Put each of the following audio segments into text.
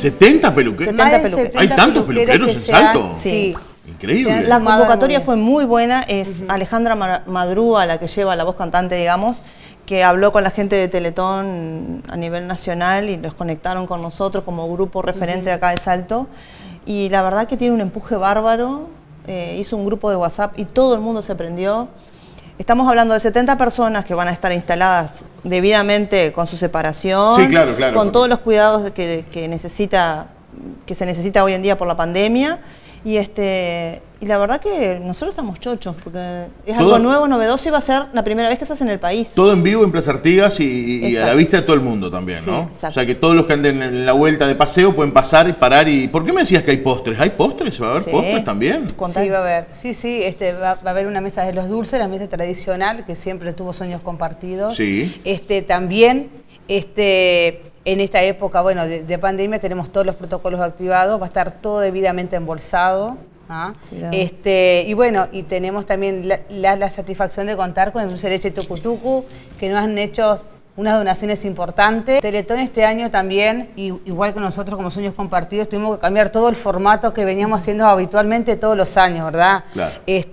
¿70 peluqueros? Más de 70 ¿Hay tantos peluqueros en Salto? Sí. Increíble. La convocatoria fue muy buena. Es Alejandra Madrúa la que lleva la voz cantante, digamos, que habló con la gente de Teletón a nivel nacional y los conectaron con nosotros como grupo referente de acá de Salto. Y la verdad que tiene un empuje bárbaro. Hizo un grupo de WhatsApp y todo el mundo se prendió. Estamos hablando de 70 personas que van a estar instaladas debidamente con su separación, sí, claro, claro, con todos los cuidados que se necesita hoy en día por la pandemia. Y la verdad que nosotros estamos chochos, porque es algo nuevo, novedoso y va a ser la primera vez que se hace en el país. Todo en vivo en Plaza Artigas y a la vista de todo el mundo también, ¿no? Exacto. O sea que todos los que anden en la vuelta de paseo pueden pasar y parar. ¿Por qué me decías que hay postres? ¿Hay postres? ¿Va a haber postres también? Sí, va a haber. Sí, va a haber una mesa de los dulces, la mesa tradicional, que siempre tuvo sueños compartidos. Sí. También, en esta época, bueno, de pandemia tenemos todos los protocolos activados, va a estar todo debidamente embolsado. Y bueno, y tenemos también la satisfacción de contar con el dulce de leche Tucutucu, que nos han hecho unas donaciones importantes. Teletón este año también, igual que nosotros como Sueños Compartidos, tuvimos que cambiar todo el formato que veníamos haciendo habitualmente todos los años, ¿verdad? Claro.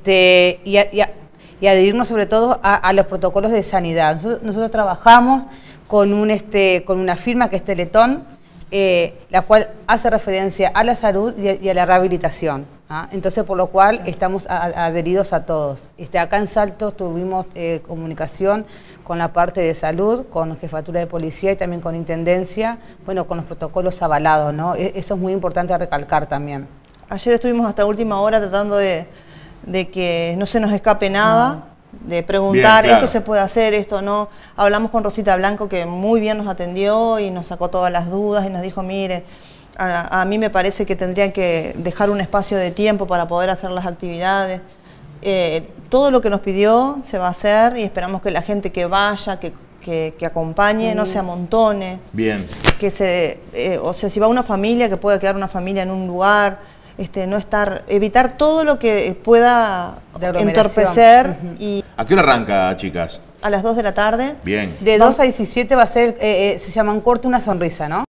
Y adherirnos sobre todo a los protocolos de sanidad. Nosotros trabajamos con una firma que es Teletón, la cual hace referencia a la salud y a la rehabilitación. Entonces, por lo cual estamos adheridos a todos. Acá en Salto tuvimos comunicación con la parte de salud, con Jefatura de Policía y también con Intendencia, bueno, con los protocolos avalados, ¿no? Eso es muy importante recalcar también. Ayer estuvimos hasta última hora tratando de que no se nos escape nada. De preguntar, bien, claro, esto se puede hacer, esto no. Hablamos con Rosita Blanco, que muy bien nos atendió y nos sacó todas las dudas y nos dijo, miren, a mí me parece que tendrían que dejar un espacio de tiempo para poder hacer las actividades. Todo lo que nos pidió se va a hacer y esperamos que la gente que vaya, que acompañe, no se amontone. Bien. O sea, si va una familia, que pueda quedar una familia en un lugar. No evitar todo lo que pueda entorpecer. ¿A qué hora arranca, chicas? A las 2 de la tarde. Bien. De 2 a 17 va a ser, se llama Un corte, una sonrisa, ¿no?